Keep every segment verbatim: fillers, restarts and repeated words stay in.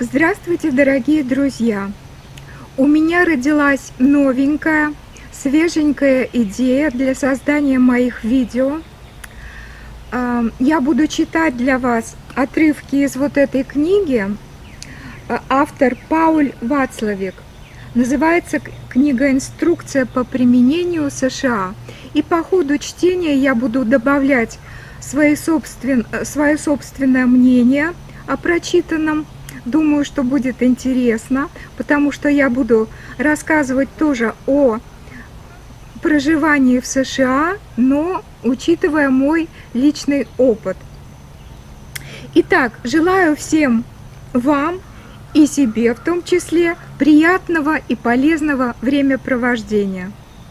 Здравствуйте, дорогие друзья! У меня родилась новенькая, свеженькая идея для создания моих видео. Я буду читать для вас отрывки из вот этой книги. Автор Пауль Вацлавик. Называется книга «Инструкция по применению США». И по ходу чтения я буду добавлять свои собствен... свое собственное мнение о прочитанном. Думаю, что будет интересно, потому что я буду рассказывать тоже о проживании в США, но учитывая мой личный опыт. Итак, желаю всем вам и себе в том числе приятного и полезного времяпровождения.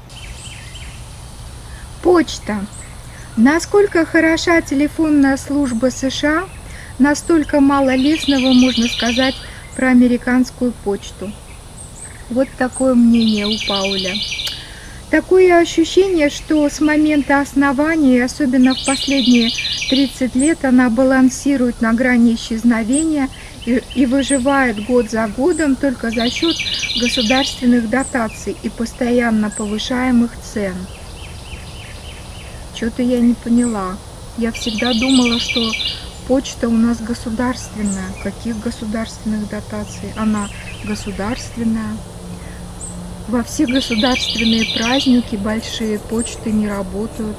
Почта. Насколько хороша телефонная служба США, настолько мало лестного можно сказать про американскую почту. Вот такое мнение у Пауля. Такое ощущение, что с момента основания, особенно в последние тридцать лет, она балансирует на грани исчезновения и, и выживает год за годом только за счет государственных дотаций и постоянно повышаемых цен. Что-то я не поняла. Я всегда думала, что почта у нас государственная. Каких государственных дотаций? Она государственная. Во все государственные праздники большие почты не работают.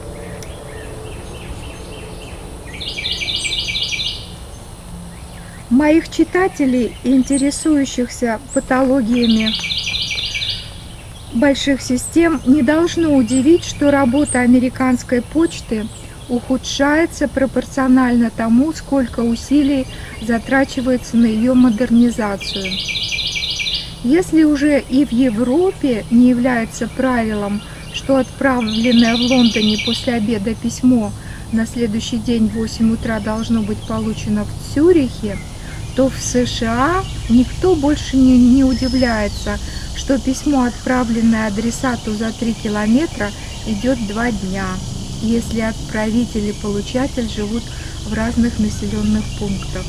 Моих читателей, интересующихся патологиями больших систем, не должно удивить, что работа американской почты ухудшается пропорционально тому, сколько усилий затрачивается на ее модернизацию. Если уже и в Европе не является правилом, что отправленное в Лондоне после обеда письмо на следующий день в восемь утра должно быть получено в Цюрихе, то в США никто больше не, не удивляется, что письмо, отправленное адресату за три километра, идет два дня, если отправитель и получатель живут в разных населенных пунктах.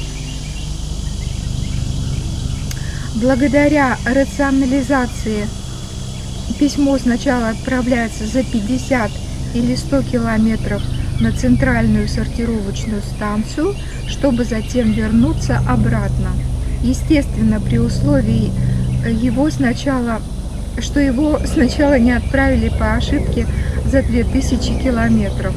Благодаря рационализации письмо сначала отправляется за пятьдесят или сто километров на центральную сортировочную станцию, чтобы затем вернуться обратно. Естественно, при условии его сначала, что его сначала не отправили по ошибке за две тысячи километров.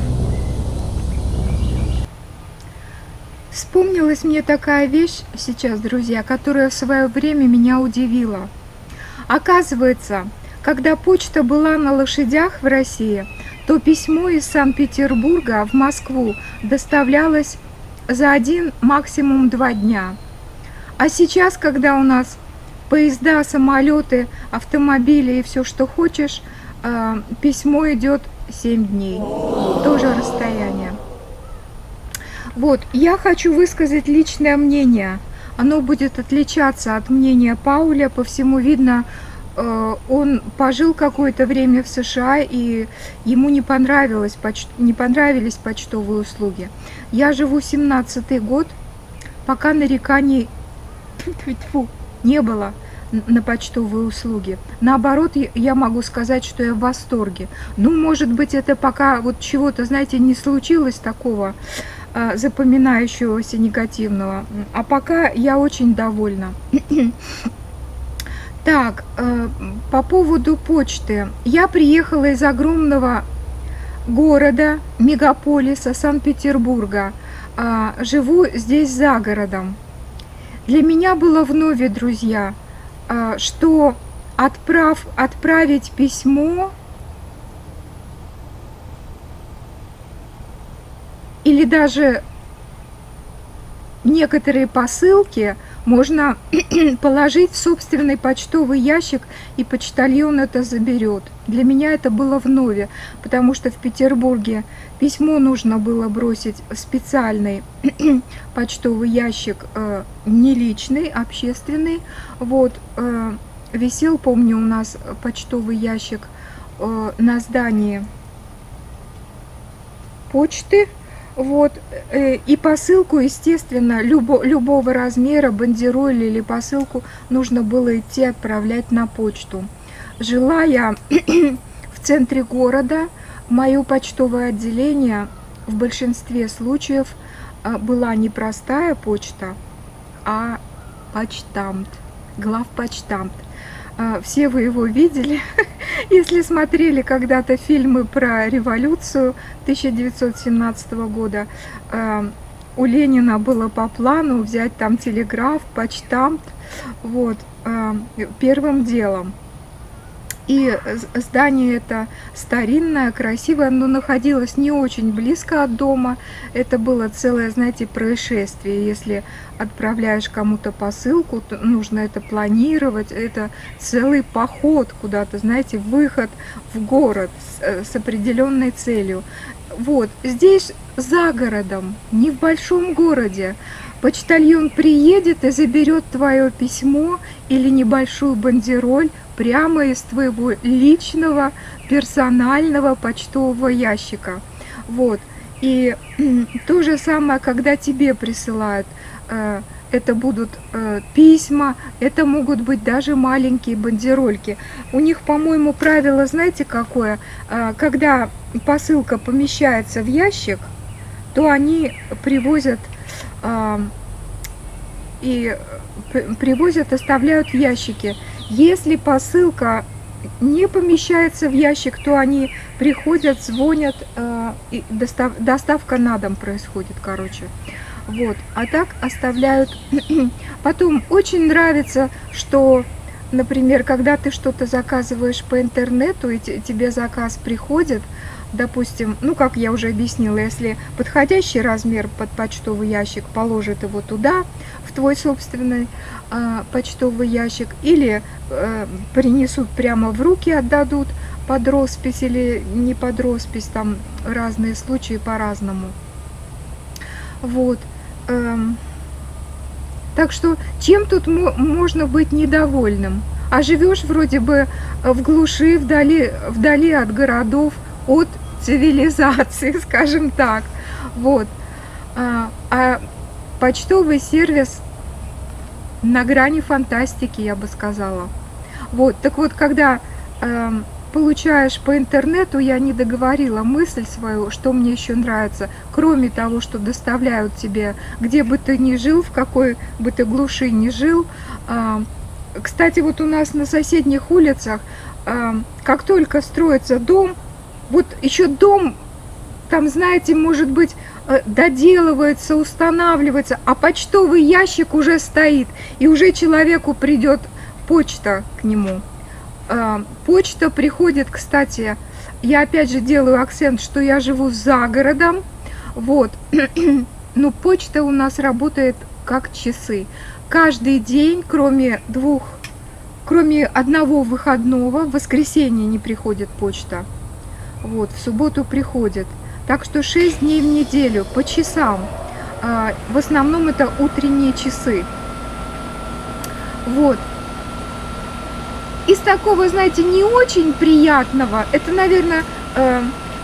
Вспомнилась мне такая вещь сейчас, друзья, которая в свое время меня удивила. Оказывается, когда почта была на лошадях в России, то письмо из Санкт-Петербурга в Москву доставлялось за один, максимум два дня. А сейчас, когда у нас поезда, самолеты, автомобили и все, что хочешь, письмо идет семь дней. Тоже расстояние. Вот, я хочу высказать личное мнение. Оно будет отличаться от мнения Пауля. По всему видно, он пожил какое-то время в США, и ему не понравилось, не понравились почтовые услуги. Я живу семнадцатый год, пока нареканий не было на почтовые услуги. Наоборот, я могу сказать, что я в восторге. Ну, может быть, это пока вот чего-то, знаете, не случилось такого запоминающегося негативного. А пока я очень довольна. Так, по поводу почты. Я приехала из огромного города, мегаполиса Санкт-Петербурга. Живу здесь за городом. Для меня было вновь, друзья, что отправ, отправить письмо или даже некоторые посылки можно положить в собственный почтовый ящик, и почтальон это заберет. Для меня это было вновь, потому что в Петербурге письмо нужно было бросить в специальный почтовый ящик, не личный, общественный. Вот, висел, помню, у нас почтовый ящик на здании почты. Вот, э, и посылку, естественно, любо, любого размера, бандероль или посылку нужно было идти отправлять на почту. Жила я в центре города, мое почтовое отделение в большинстве случаев была не простая почта, а почтамт, главпочтамт. Все вы его видели, если смотрели когда-то фильмы про революцию тысяча девятьсот семнадцатого года. У Ленина было по плану взять там телеграф, почтамт, вот, первым делом. И здание это старинное, красивое, но находилось не очень близко от дома. Это было целое, знаете, происшествие. Если отправляешь кому-то посылку, то нужно это планировать. Это целый поход куда-то, знаете, выход в город с, с определенной целью. Вот здесь за городом, не в большом городе, почтальон приедет и заберет твое письмо или небольшую бандероль прямо из твоего личного персонального почтового ящика. Вот. И то же самое, когда тебе присылают, э, это будут э, письма, это могут быть даже маленькие бандерольки. У них, по-моему, правило, знаете, какое? Э, когда посылка помещается в ящик, то они привозят э, и привозят, оставляют в ящике. Если посылка не помещается в ящик, то они приходят, звонят, э, и достав, доставка на дом происходит, короче. Вот, а так оставляют. Потом очень нравится, что, например, когда ты что-то заказываешь по интернету, и тебе заказ приходит, допустим, ну, как я уже объяснила, если подходящий размер под почтовый ящик, положит его туда, в твой собственный э, почтовый ящик, или э, принесут прямо в руки, отдадут под роспись или не под роспись, там разные случаи по-разному. Вот. Эм. Так что чем тут можно быть недовольным? А живешь вроде бы в глуши, вдали, вдали от городов, от цивилизации, скажем так. Вот. А, а почтовый сервис на грани фантастики, я бы сказала. Вот. Так вот, когда э, получаешь по интернету, я не договорила мысль свою, что мне еще нравится, кроме того, что доставляют тебе, где бы ты ни жил, в какой бы ты глуши ни жил. Э, кстати, вот у нас на соседних улицах, э, как только строится дом, вот еще дом, там, знаете, может быть, доделывается, устанавливается, а почтовый ящик уже стоит, и уже человеку придет почта к нему. Почта приходит, кстати, я опять же делаю акцент, что я живу за городом, вот, но почта у нас работает как часы. Каждый день, кроме двух, кроме одного выходного, в воскресенье не приходит почта. Вот, в субботу приходит. Так что шесть дней в неделю по часам. А, в основном это утренние часы. Вот. Из такого, знаете, не очень приятного, это, наверное, э,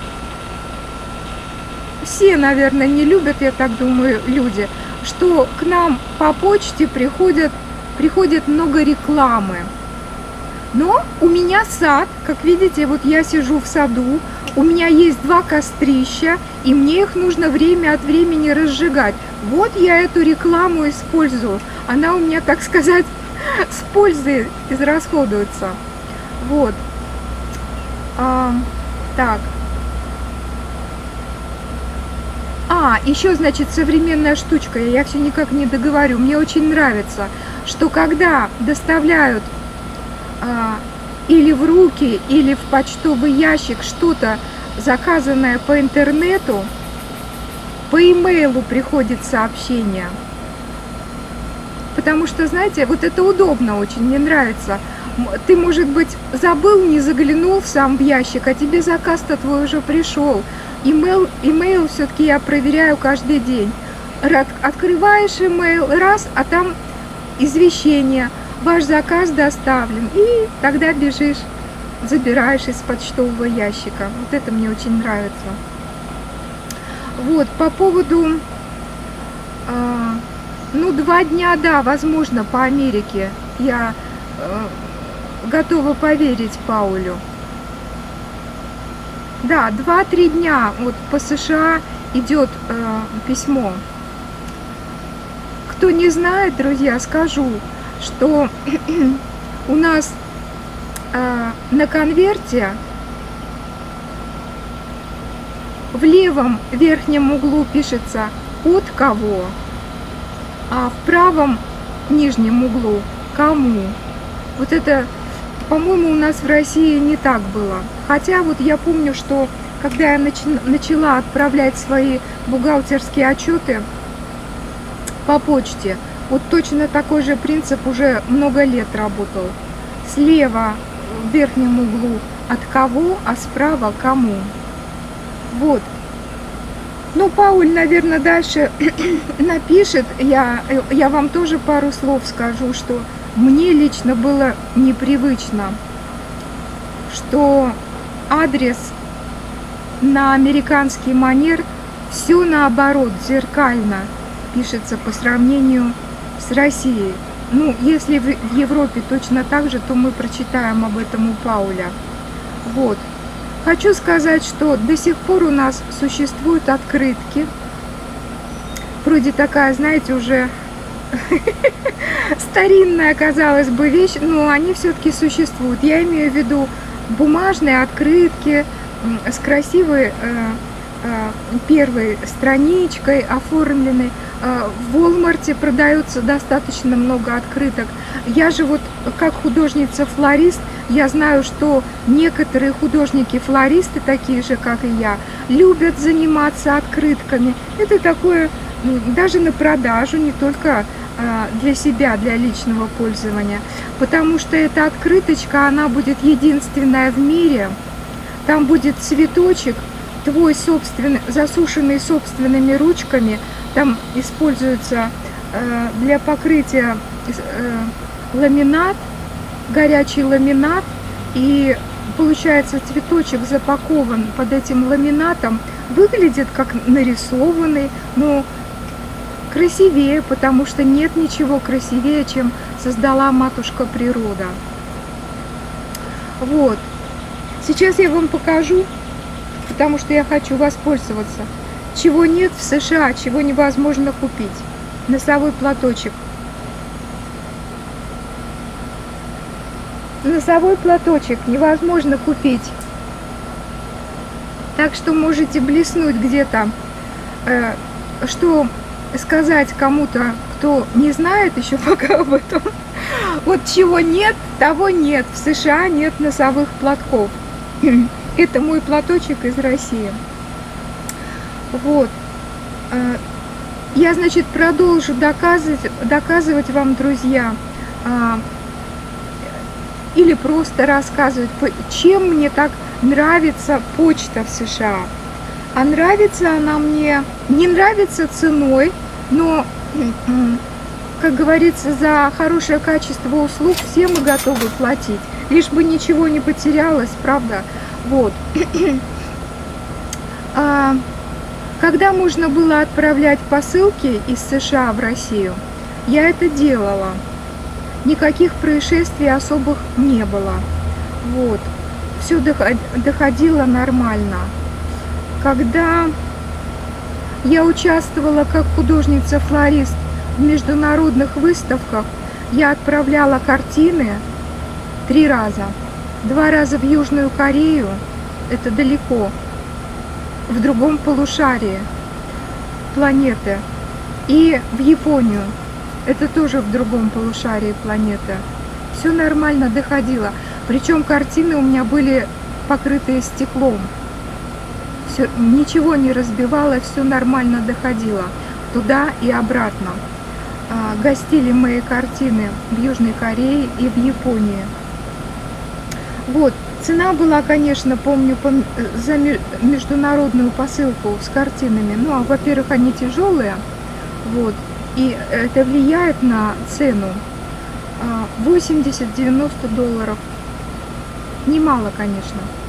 все, наверное, не любят, я так думаю, люди, что к нам по почте приходят, приходит много рекламы. Но у меня сад, как видите, вот я сижу в саду, у меня есть два кострища, и мне их нужно время от времени разжигать. Вот я эту рекламу использую. Она у меня, так сказать, с пользой израсходуется. Вот. А, так. А, еще, значит, современная штучка, я все никак не договорю. Мне очень нравится, что когда доставляют а, или в руки, или в почтовый ящик что-то заказанное по интернету, по имейлу приходит сообщение. Потому что, знаете, вот это удобно очень, мне нравится. Ты, может быть, забыл, не заглянул в сам ящик, а тебе заказ-то твой уже пришел. Имейл, имейл все-таки я проверяю каждый день. Открываешь имейл, раз, а там извещение. Ваш заказ доставлен. И тогда бежишь, забираешь из почтового ящика. Вот это мне очень нравится. Вот, по поводу, а, ну, два дня, да, возможно, по Америке. Я а, готова поверить Паулю. Да, два-три дня вот по США идет э, письмо. Кто не знает, друзья, скажу, что у нас э, на конверте в левом верхнем углу пишется «от кого», а в правом нижнем углу «кому». Вот это, по-моему, у нас в России не так было. Хотя вот я помню, что когда я начала отправлять свои бухгалтерские отчеты по почте, вот точно такой же принцип уже много лет работал. Слева в верхнем углу «от кого», а справа «кому». Вот. Ну, Пауль, наверное, дальше напишет. Я, я вам тоже пару слов скажу, что мне лично было непривычно, что адрес на американский манер все наоборот, зеркально пишется по сравнению с Россией. Ну, если в Европе точно так же, то мы прочитаем об этом у Пауля. Вот. Хочу сказать, что до сих пор у нас существуют открытки. Вроде такая, знаете, уже старинная, казалось бы, вещь, но они все-таки существуют. Я имею в виду бумажные открытки с красивой э, э, первой страничкой оформленной. Э, в Walmart продается достаточно много открыток. Я же вот как художница-флорист, я знаю, что некоторые художники-флористы, такие же, как и я, любят заниматься открытками. Это такое, ну, даже на продажу, не только э, для себя, для личного пользования. Потому что эта открыточка, она будет единственная в мире. Там будет цветочек, твой собственный, засушенный собственными ручками. Там используется э, для покрытия э, ламинат, горячий ламинат, и получается цветочек запакован под этим ламинатом, выглядит как нарисованный, но красивее, потому что нет ничего красивее, чем создала матушка природа. Вот. Сейчас я вам покажу, потому что я хочу воспользоваться, чего нет в США, чего невозможно купить. Носовой платочек. Носовой платочек невозможно купить. Так что можете блеснуть где-то, э, что сказать кому-то, кто не знает еще пока об этом. Вот чего нет, того нет. В США нет носовых платков. Это мой платочек из России. Вот. Я, значит, продолжу доказывать, доказывать вам, друзья, или просто рассказывать, чем мне так нравится почта в США. А нравится она мне, не нравится ценой, но, как говорится, за хорошее качество услуг все мы готовы платить. Лишь бы ничего не потерялось, правда? Вот. А, когда можно было отправлять посылки из США в Россию, я это делала. Никаких происшествий особых не было. Вот. Все доходило нормально. Когда я участвовала как художница-флорист в международных выставках, я отправляла картины три раза. Два раза в Южную Корею, это далеко, в другом полушарии планеты, и в Японию, это тоже в другом полушарии планеты. Все нормально доходило. Причем картины у меня были покрытые стеклом. Все, ничего не разбивало, все нормально доходило туда и обратно. А, гостили мои картины в Южной Корее и в Японии. Вот, цена была, конечно, помню, по, за международную посылку с картинами. Ну, а, во-первых, они тяжелые, вот, и это влияет на цену. восемьдесят-девяносто долларов. Немало, конечно.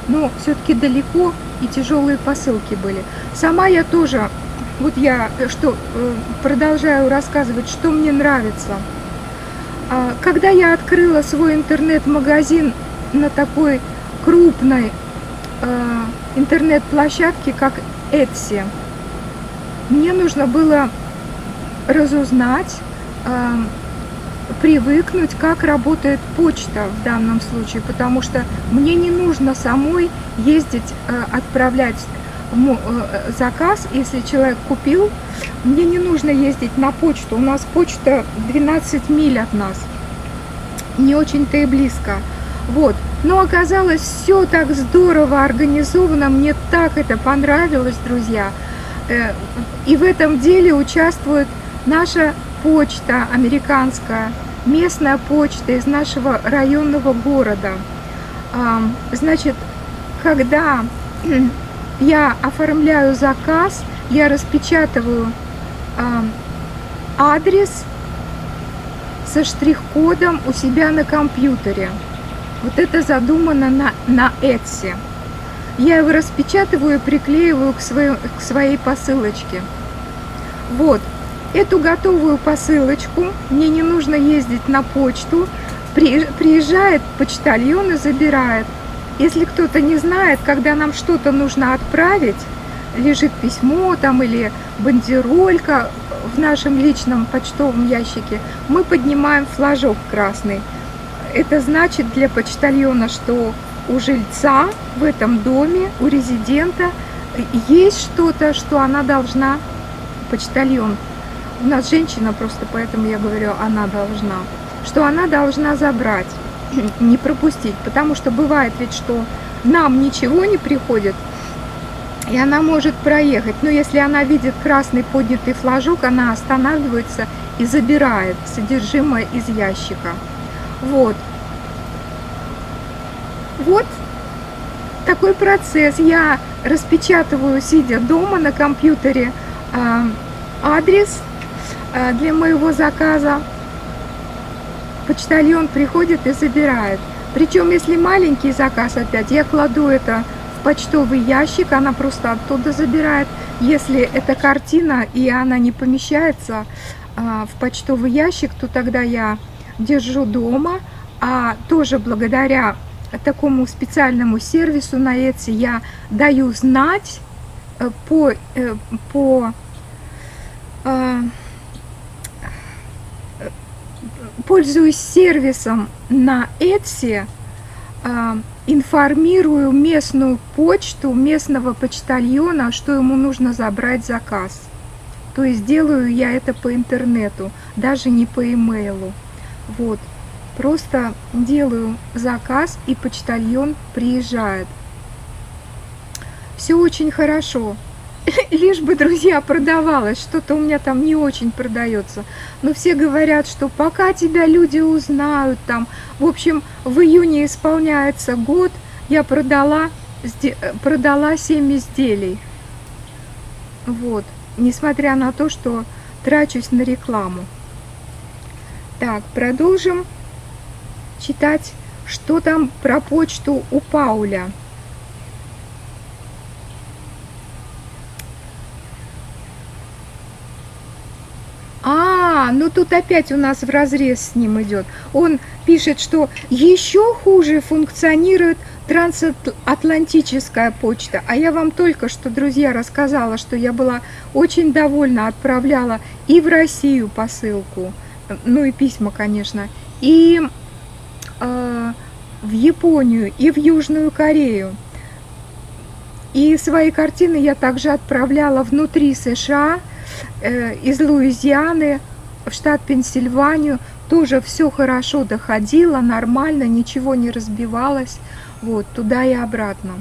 но все-таки далеко и тяжелые посылки были. Сама я тоже, вот я что продолжаю рассказывать, что мне нравится. Когда я открыла свой интернет-магазин на такой крупной интернет-площадке, как Etsy, мне нужно было разузнать, привыкнуть, как работает почта в данном случае, потому что мне не нужно самой ездить, отправлять заказ, если человек купил, мне не нужно ездить на почту, у нас почта двенадцать миль от нас, не очень-то и близко, вот, но оказалось все так здорово организовано, мне так это понравилось, друзья, и в этом деле участвует наша почта американская, местная почта из нашего районного города. Значит, когда я оформляю заказ, я распечатываю адрес со штрих-кодом у себя на компьютере. Вот это задумано на, на Etsy. Я его распечатываю и приклеиваю к своей, к своей посылочке. Вот. Эту готовую посылочку, мне не нужно ездить на почту, приезжает почтальон и забирает. Если кто-то не знает, когда нам что-то нужно отправить, лежит письмо там или бандеролька в нашем личном почтовом ящике, мы поднимаем флажок красный. Это значит для почтальона, что у жильца в этом доме, у резидента есть что-то, что она должна, почтальон, у нас женщина просто, поэтому я говорю, она должна, что она должна забрать, не пропустить, потому что бывает ведь, что нам ничего не приходит, и она может проехать, но если она видит красный поднятый флажок, она останавливается и забирает содержимое из ящика. Вот. Вот такой процесс. Я распечатываю, сидя дома на компьютере, адрес для моего заказа. Почтальон приходит и забирает. Причем, если маленький заказ опять, я кладу это в почтовый ящик, она просто оттуда забирает. Если это картина и она не помещается в почтовый ящик, то тогда я держу дома, а тоже благодаря такому специальному сервису на Etsy я даю знать по, по пользуюсь сервисом на Etsy, информирую местную почту, местного почтальона, что ему нужно забрать заказ. То есть делаю я это по интернету, даже не по имейлу. Вот. Просто делаю заказ, и почтальон приезжает. Все очень хорошо. Лишь бы, друзья, продавалось. Что-то у меня там не очень продается. Но все говорят, что пока тебя люди узнают там. В общем, в июне исполняется год. Я продала, продала семь изделий. Вот. Несмотря на то, что трачусь на рекламу. Так, продолжим читать, что там про почту у Пауля. А, ну тут опять у нас вразрез с ним идет. Он пишет, что еще хуже функционирует трансатлантическая почта. А я вам только что, друзья, рассказала, что я была очень довольна, отправляла и в Россию посылку, ну и письма, конечно, и э, в Японию, и в Южную Корею. И свои картины я также отправляла внутри США, э, из Луизианы в штат Пенсильванию. Тоже все хорошо доходило, нормально, ничего не разбивалось. Вот, туда и обратно.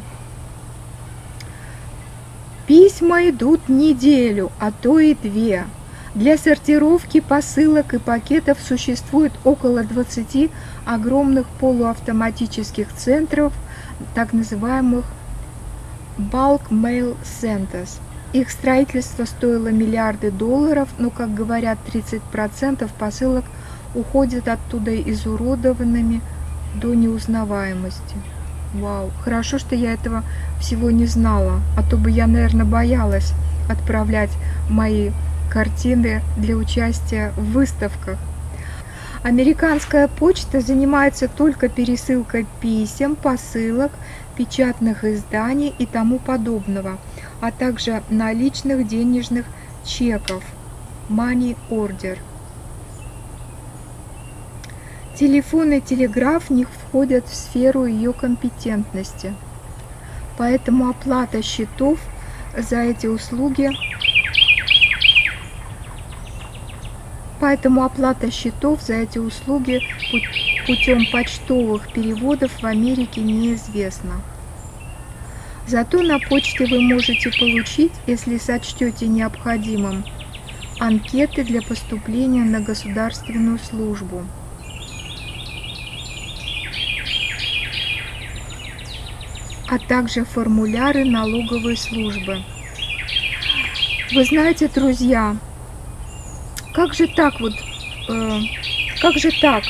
Письма идут неделю, а то и две. Для сортировки посылок и пакетов существует около двадцати огромных полуавтоматических центров, так называемых Bulk Mail Centers. Их строительство стоило миллиарды долларов, но, как говорят, тридцать процентов посылок уходят оттуда изуродованными до неузнаваемости. Вау, хорошо, что я этого всего не знала, а то бы я, наверное, боялась отправлять мои картины для участия в выставках. Американская почта занимается только пересылкой писем, посылок, печатных изданий и тому подобного, а также наличных денежных чеков, money order. Телефон и телеграф не входят в сферу ее компетентности, поэтому оплата счетов за эти услуги Поэтому оплата счетов за эти услуги путем почтовых переводов в Америке неизвестна. Зато на почте вы можете получить, если сочтете необходимым, анкеты для поступления на государственную службу. А также формуляры налоговой службы. Вы знаете, друзья, как же так вот, э, как же так?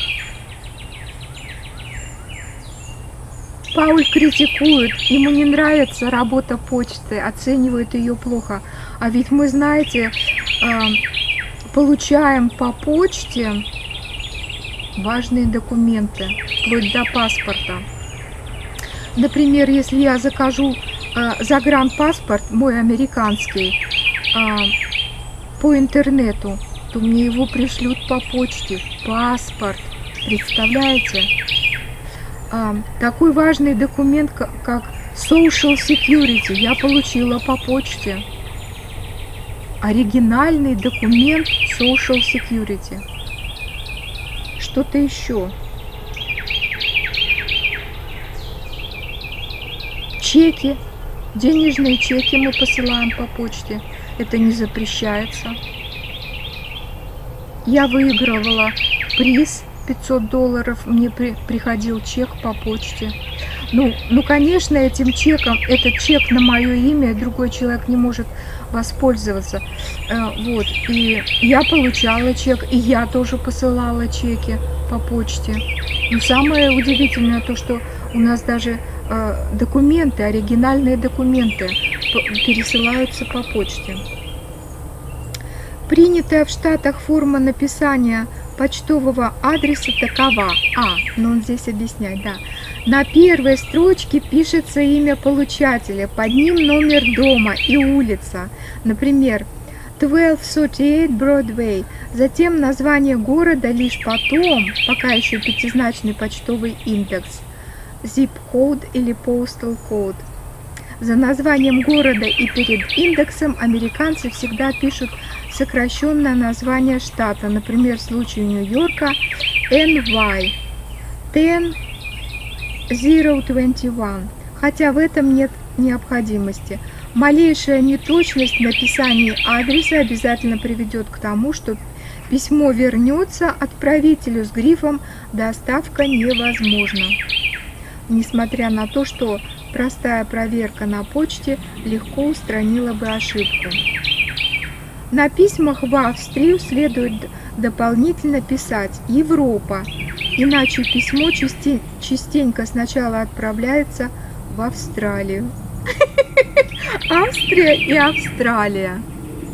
Пауль критикует, ему не нравится работа почты, оценивает ее плохо. А ведь мы, знаете, э, получаем по почте важные документы, вплоть до паспорта. Например, если я закажу э, загранпаспорт, мой американский, э, по интернету, то мне его пришлют по почте. Паспорт. Представляете? А, такой важный документ, как Social Security, я получила по почте. Оригинальный документ Social Security. Что-то еще. Чеки. Денежные чеки мы посылаем по почте. Это не запрещается. Я выигрывала приз пятьсот долларов, мне при, приходил чек по почте. Ну, ну, конечно, этим чеком, этот чек на мое имя, другой человек не может воспользоваться. Э, вот, и я получала чек, и я тоже посылала чеки по почте. Но самое удивительное то, что у нас даже э, документы, оригинальные документы пересылаются по почте. Принятая в Штатах форма написания почтового адреса такова. А, ну он здесь объясняет, да. На первой строчке пишется имя получателя, под ним номер дома и улица. Например, двенадцать сорок восемь Бродвей. Затем название города, лишь потом, пока еще пятизначный почтовый индекс, zip-код или postal code. За названием города и перед индексом американцы всегда пишут сокращенное название штата, например, в случае Нью-Йорка эн вай, десять двадцать один, хотя в этом нет необходимости. Малейшая неточность в написании адреса обязательно приведет к тому, что письмо вернется отправителю с грифом «Доставка невозможна», несмотря на то, что простая проверка на почте легко устранила бы ошибку. На письмах в Австрию следует дополнительно писать «Европа», иначе письмо частенько сначала отправляется в Австралию. Австрия и Австралия.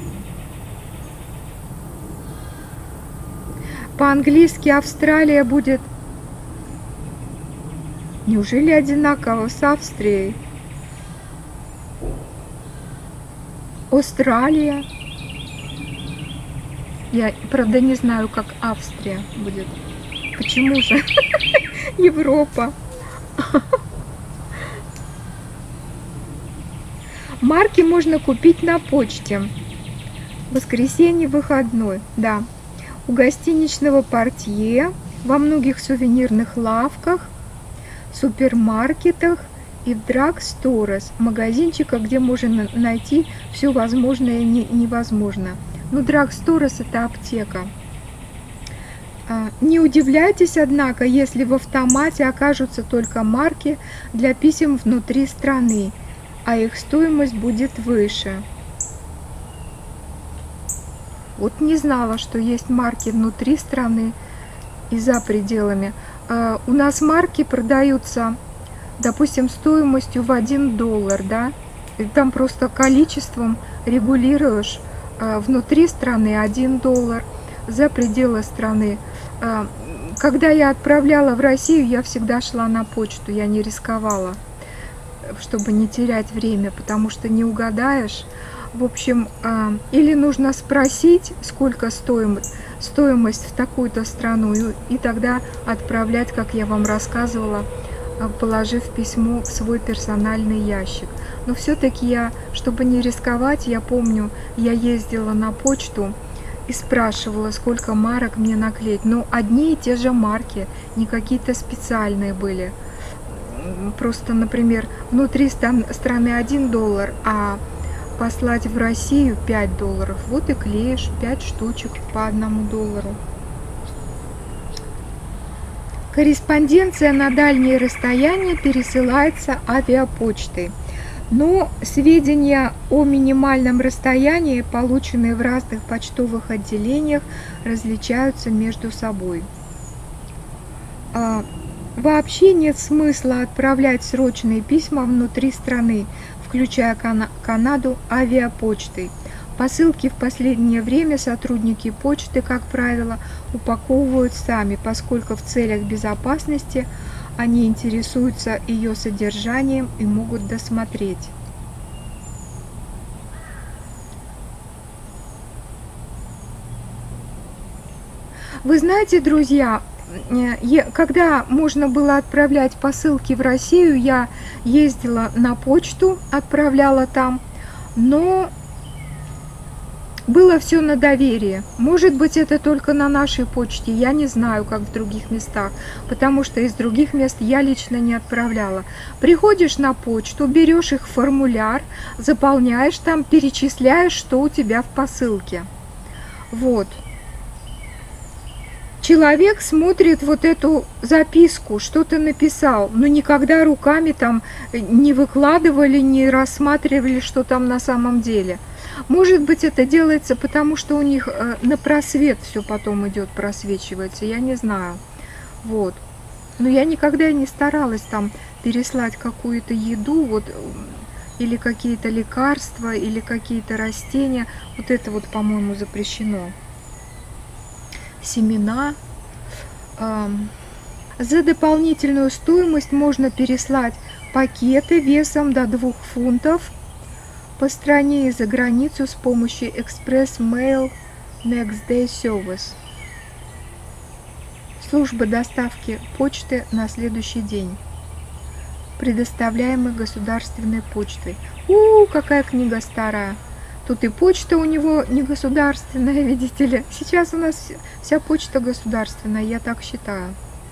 По-английски Австралия будет... Неужели одинаково с Австрией? Австралия. Я, правда, не знаю, как Австрия будет. Почему же? Европа. Марки можно купить на почте. Воскресенье, выходной. Да. У гостиничного портье, во многих сувенирных лавках, супермаркетах и в драгсторес, магазинчиках, где можно найти все возможное и невозможное. Ну, драгсторес — это аптека. Не удивляйтесь, однако, если в автомате окажутся только марки для писем внутри страны, а их стоимость будет выше. Вот не знала, что есть марки внутри страны и за пределами. У нас марки продаются допустим, стоимостью в один доллар, да, и там просто количеством регулируешь, э, внутри страны один доллар, за пределы страны. Э, когда я отправляла в Россию, я всегда шла на почту, я не рисковала, чтобы не терять время, потому что не угадаешь. В общем, э, или нужно спросить, сколько стоимость, стоимость в такую-то страну, и, и тогда отправлять, как я вам рассказывала, положив письмо в свой персональный ящик. Но все-таки я, чтобы не рисковать, я помню, я ездила на почту и спрашивала, сколько марок мне наклеить. Но одни и те же марки, не какие-то специальные были. Просто, например, внутри страны один доллар, а послать в Россию пять долларов. Вот и клеишь пять штучек по одному доллару. Корреспонденция на дальние расстояния пересылается авиапочтой. Но сведения о минимальном расстоянии, полученные в разных почтовых отделениях, различаются между собой. Вообще нет смысла отправлять срочные письма внутри страны, включая Канаду, авиапочтой. Посылки в последнее время сотрудники почты, как правило, упаковывают сами, поскольку в целях безопасности они интересуются ее содержанием и могут досмотреть. Вы знаете, друзья, когда можно было отправлять посылки в Россию, я ездила на почту, отправляла там, но было все на доверие. Может быть, это только на нашей почте, я не знаю, как в других местах, потому что из других мест я лично не отправляла. Приходишь на почту, берешь их формуляр, заполняешь там, перечисляешь, что у тебя в посылке. Вот. Человек смотрит вот эту записку, что ты написал, но никогда руками там не выкладывали, не рассматривали, что там на самом деле. Может быть, это делается потому, что у них на просвет все потом идет, просвечивается, я не знаю. Вот. Но я никогда не старалась там переслать какую-то еду, вот, или какие-то лекарства, или какие-то растения. Вот это вот, по-моему, запрещено. Семена. За дополнительную стоимость можно переслать пакеты весом до двух фунтов по стране и за границу с помощью Express Mail Next Day Service. Служба доставки почты на следующий день, предоставляемой государственной почтой. У, какая книга старая! Тут и почта у него не государственная, видите ли. Сейчас у нас вся почта государственная, я так считаю.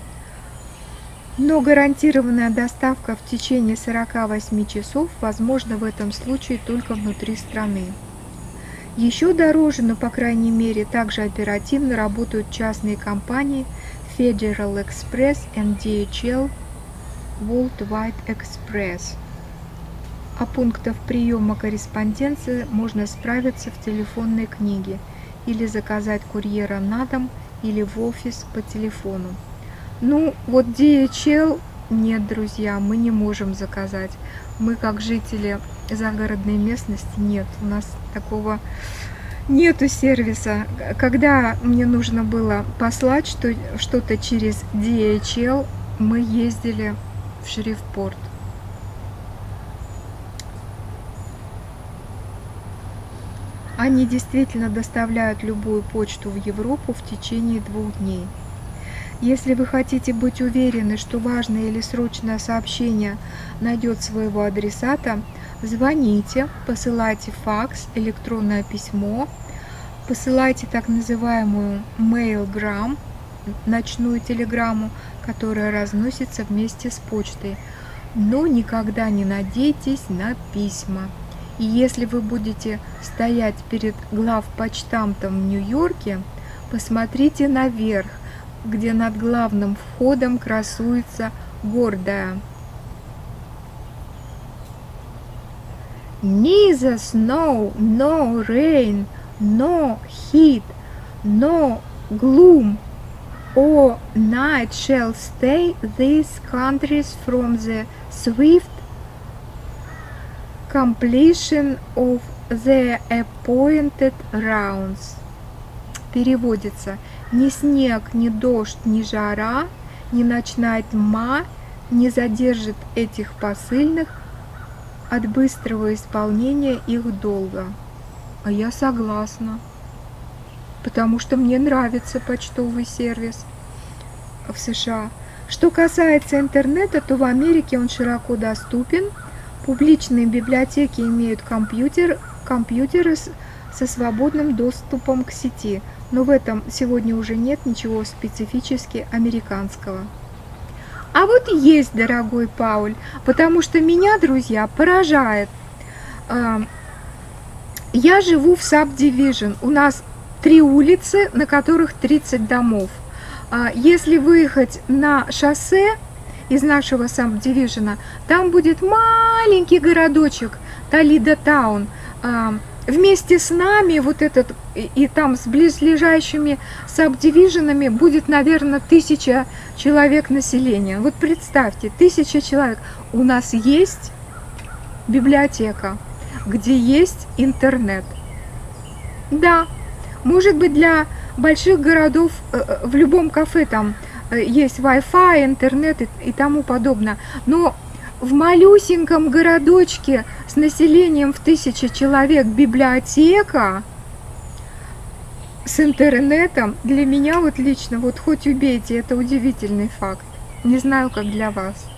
Но гарантированная доставка в течение сорока восьми часов возможна в этом случае только внутри страны. Еще дороже, но по крайней мере также оперативно работают частные компании Federal Express и ди эйч эл Worldwide Express. О пунктах приема корреспонденции можно справиться в телефонной книге или заказать курьера на дом или в офис по телефону. Ну, вот ди эйч эл нет, друзья, мы не можем заказать. Мы, как жители загородной местности, нет, у нас такого нету сервиса. Когда мне нужно было послать что-то через ди эйч эл, мы ездили в Шрифпорт. Они действительно доставляют любую почту в Европу в течение двух дней. Если вы хотите быть уверены, что важное или срочное сообщение найдет своего адресата, звоните, посылайте факс, электронное письмо, посылайте так называемую mailgram, ночную телеграмму, которая разносится вместе с почтой. Но никогда не надейтесь на письма. И если вы будете стоять перед главпочтамтом в Нью-Йорке, посмотрите наверх, где над главным входом красуется гордая Neither snow, no rain, no heat, no gloom. or night shall stay these countries from the swift completion of the appointed rounds. Переводится: ни снег, ни дождь, ни жара, ни ночная тьма не задержит этих посыльных от быстрого исполнения их долга. А я согласна, потому что мне нравится почтовый сервис в США. Что касается интернета, то в Америке он широко доступен. Публичные библиотеки имеют компьютер, компьютеры с, со свободным доступом к сети, но в этом сегодня уже нет ничего специфически американского. А вот есть, дорогой Пауль, потому что меня, друзья, поражает. Я живу в Сабдивижн, у нас три улицы, на которых тридцать домов. Если выехать на шоссе из нашего Сабдивижна, там будет маленький городочек Толидо Таун. Вместе с нами вот этот и, и там с близлежащими сабдивиженами будет, наверное, тысяча человек населения. Вот представьте, тысяча человек. У нас есть библиотека, где есть интернет. Да, может быть, для больших городов в любом кафе там есть Wi-Fi, интернет и, и тому подобное. Но в малюсеньком городочке с населением в тысячу человек библиотека с интернетом, для меня вот лично, вот хоть убейте, это удивительный факт. Не знаю, как для вас.